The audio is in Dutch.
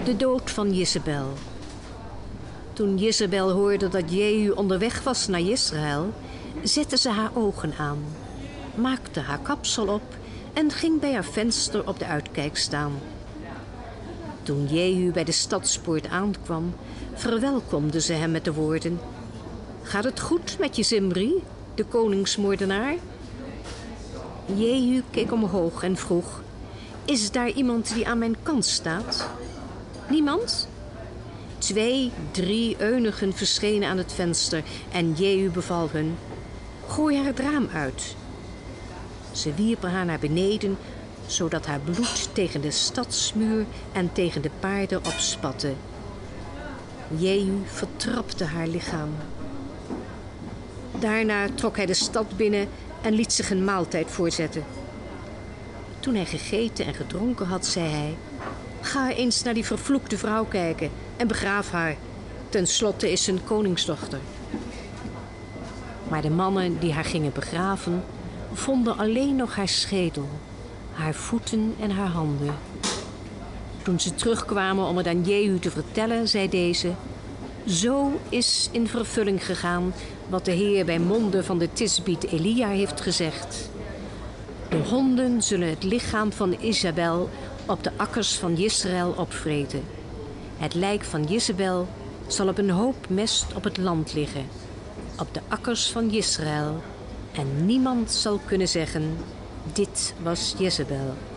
De dood van Jezebel. Toen Jezebel hoorde dat Jehu onderweg was naar Israël, zette ze haar ogen aan, maakte haar kapsel op en ging bij haar venster op de uitkijk staan. Toen Jehu bij de stadspoort aankwam, verwelkomde ze hem met de woorden: "Gaat het goed met je, Zimri, de koningsmoordenaar?" Jehu keek omhoog en vroeg: "Is daar iemand die aan mijn kant staat?" "Niemand?" 2, 3 eunuchen verschenen aan het venster en Jehu beval hun: "Gooi haar het raam uit." Ze wierpen haar naar beneden, zodat haar bloed tegen de stadsmuur en tegen de paarden opspatte. Jehu vertrapte haar lichaam. Daarna trok hij de stad binnen en liet zich een maaltijd voorzetten. Toen hij gegeten en gedronken had, zei hij: "Ga eens naar die vervloekte vrouw kijken en begraaf haar. Ten slotte is ze een koningsdochter." Maar de mannen die haar gingen begraven, vonden alleen nog haar schedel, haar voeten en haar handen. Toen ze terugkwamen om het aan Jehu te vertellen, zei deze: "Zo is in vervulling gegaan wat de Heer bij monde van de Tisbiet Elia heeft gezegd. De honden zullen het lichaam van Isabel op de akkers van Israël opvreten. Het lijk van Jezebel zal op een hoop mest op het land liggen, op de akkers van Israël, en niemand zal kunnen zeggen: dit was Jezebel."